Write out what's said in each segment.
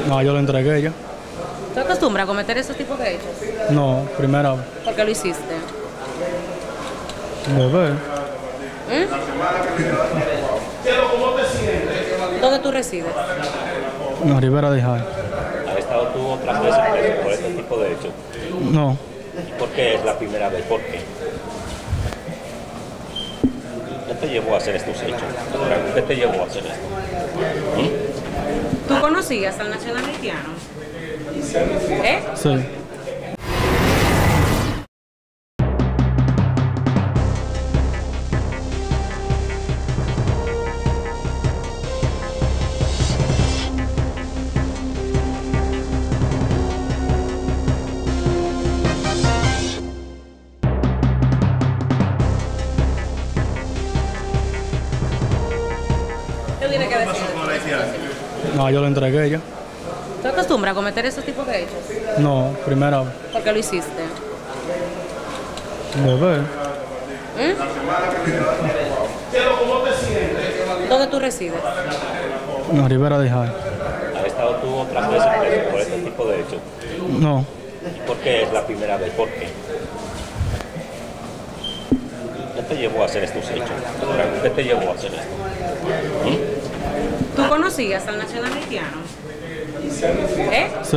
No, yo lo entregué ya. ¿Tú acostumbras a cometer esos tipos de hechos? No, primera vez. ¿Por qué lo hiciste? Bebé. ¿Dónde tú resides? No, Rivera de Jai. ¿Has estado tú otras veces preso por este tipo de hechos? No, ¿Por qué es la primera vez? ¿Por qué? ¿Qué te llevó a hacer estos hechos? ¿Qué te llevó a hacer esto? ¿Tú conocías al nacional haitiano? ¿Eh? sí. ¿Qué tiene que decir? No, yo lo entregué ya. ¿Tú acostumbras a cometer esos tipos de hechos? No, primera vez. ¿Por qué lo hiciste? Bebé. ¿Dónde tú resides? No, Rivera de Jai. ¿Has estado tú otras veces preso por este tipo de hechos? No, ¿Por qué es la primera vez? ¿Por qué? ¿Qué te llevó a hacer estos hechos? ¿Qué te llevó a hacer esto? ¿Tú conocías al nacional haitiano? ¿Eh? sí.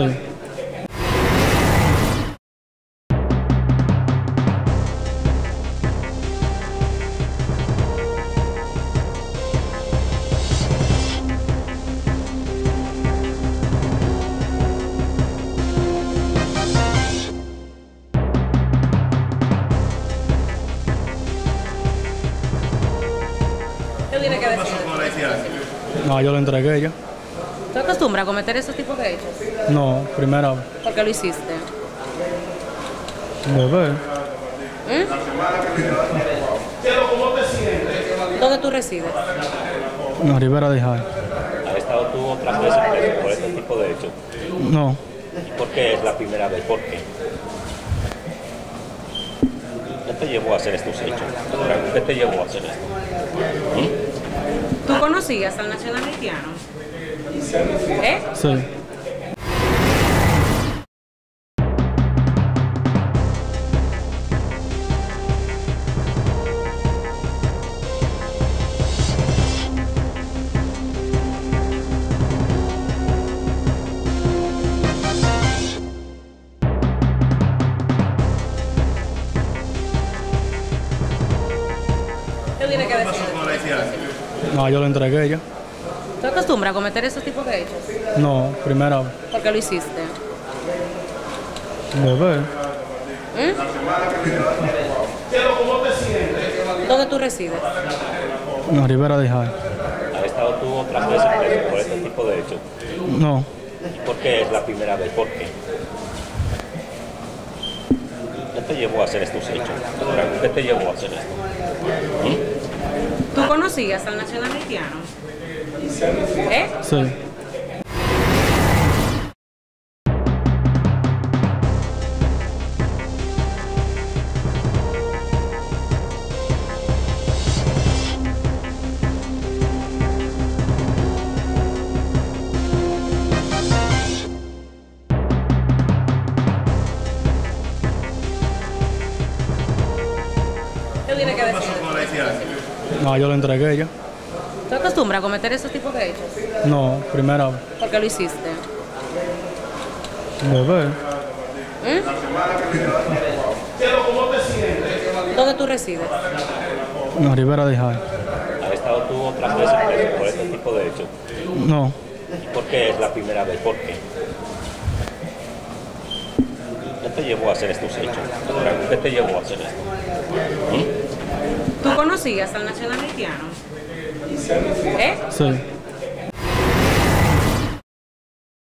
¿Qué tiene que decir? No, yo lo entregué ya. ¿Tú acostumbras a cometer esos tipos de hechos? No, primera vez. ¿Por qué lo hiciste? Bebé. ¿Dónde tú resides? No, Rivera de Jai. ¿Has estado tú otras veces preso por este tipo de hechos? No, ¿Por qué es la primera vez? ¿Por qué? ¿Qué te llevó a hacer estos hechos? ¿Qué te llevó a hacer esto? ¿Tú conocías al nacional haitiano? ¿Eh? sí. ¿Qué tiene que decir? No, yo lo entregué ya. ¿Tú acostumbras a cometer esos tipos de hechos? No, primera vez. ¿Por qué lo hiciste? Bebé. ¿Dónde tú resides? No, Rivera de Jai. ¿Has estado tú otras veces preso por este tipo de hechos? No, ¿Por qué es la primera vez? ¿Por qué? ¿Qué te llevó a hacer estos hechos? ¿Qué te llevó a hacer esto? ¿Tú conocías al nacional haitiano? ¿Eh? sí. ¿Qué tiene que decir? No, yo lo entregué ya. ¿Tú acostumbras a cometer esos tipos de hechos? No, primera vez. ¿Por qué lo hiciste? Bebé. ¿Dónde tú resides? No, Rivera de Jai. ¿Has estado tú otras veces preso por este tipo de hechos? No, ¿Por qué es la primera vez? ¿Por qué? ¿Qué te llevó a hacer estos hechos? ¿Qué te llevó a hacer esto? ¿Tú conocías al nacional haitiano? ¿Eh? sí.